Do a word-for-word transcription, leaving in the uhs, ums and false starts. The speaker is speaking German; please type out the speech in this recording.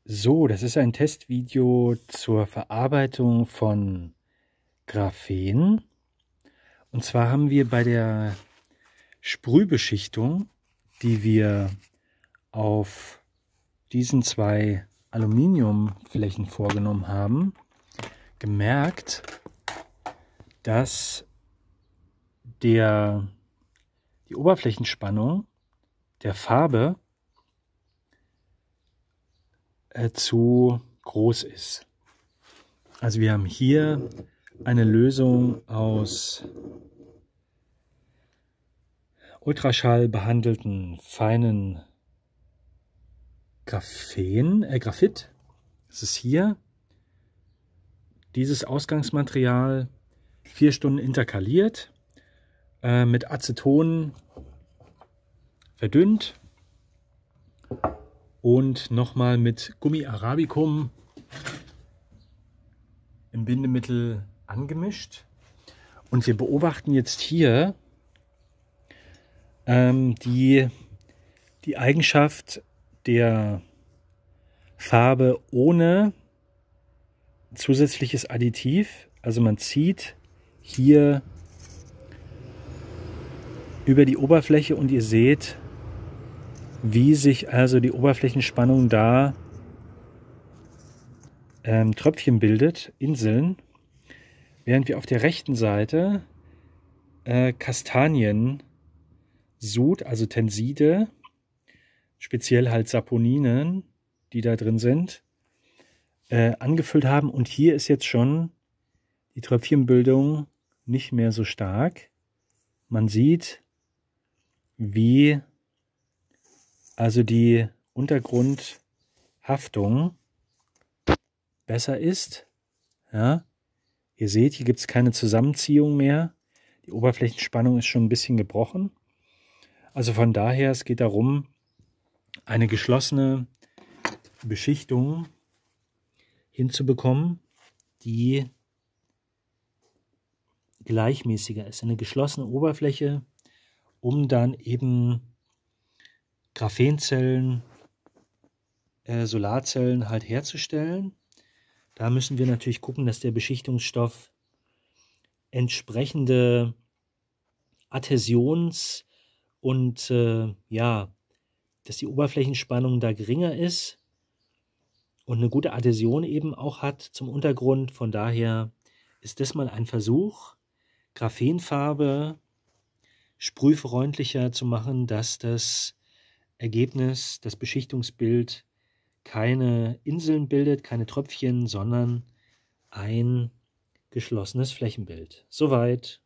So, das ist ein Testvideo zur Verarbeitung von Graphen. Und zwar haben wir bei der Sprühbeschichtung, die wir auf diesen zwei Aluminiumflächen vorgenommen haben, gemerkt, dass der, die Oberflächenspannung der Farbe äh, zu groß ist. Also wir haben hier eine Lösung aus Ultraschall behandelten feinen Graphen, äh, Graphit. Das ist hier dieses Ausgangsmaterial, vier Stunden interkaliert, äh, mit Aceton verdünnt und nochmal mit Gummi Arabicum im Bindemittel angemischt. Und wir beobachten jetzt hier ähm, die, die Eigenschaft der Farbe ohne zusätzliches Additiv. Also man zieht hier über die Oberfläche und ihr seht, wie sich also die Oberflächenspannung da ähm, Tröpfchen bildet, Inseln, während wir auf der rechten Seite äh, Kastaniensud, also Tenside, speziell halt Saponinen, die da drin sind, äh, angefüllt haben. Und hier ist jetzt schon die Tröpfchenbildung nicht mehr so stark. Man sieht, wie also die Untergrundhaftung besser ist. Ja, ihr seht, hier gibt es keine Zusammenziehung mehr. Die Oberflächenspannung ist schon ein bisschen gebrochen. Also von daher, es geht darum, eine geschlossene Beschichtung hinzubekommen, die gleichmäßiger ist. Eine geschlossene Oberfläche, um dann eben Graphenzellen, äh, Solarzellen halt herzustellen. Da müssen wir natürlich gucken, dass der Beschichtungsstoff entsprechende Adhäsions- und äh, ja, dass die Oberflächenspannung da geringer ist und eine gute Adhäsion eben auch hat zum Untergrund. Von daher ist das mal ein Versuch, Graphenfarbe sprühfreundlicher zu machen, dass das Ergebnis, das Beschichtungsbild keine Inseln bildet, keine Tröpfchen, sondern ein geschlossenes Flächenbild. Soweit.